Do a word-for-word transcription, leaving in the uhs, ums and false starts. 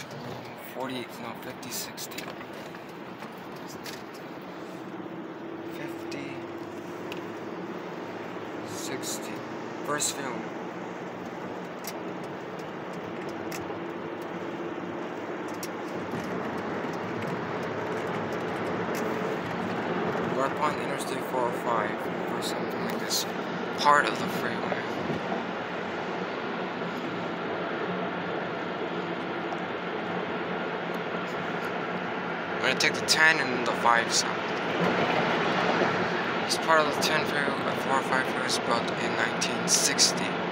forty, no, fifty, sixty. fifty, sixty. First film. Northbound Interstate four oh five, or something like this. Part of the freeway. I'm gonna take the ten and the five some. It's part of the ten freeway, four oh five freeway was built in nineteen sixty.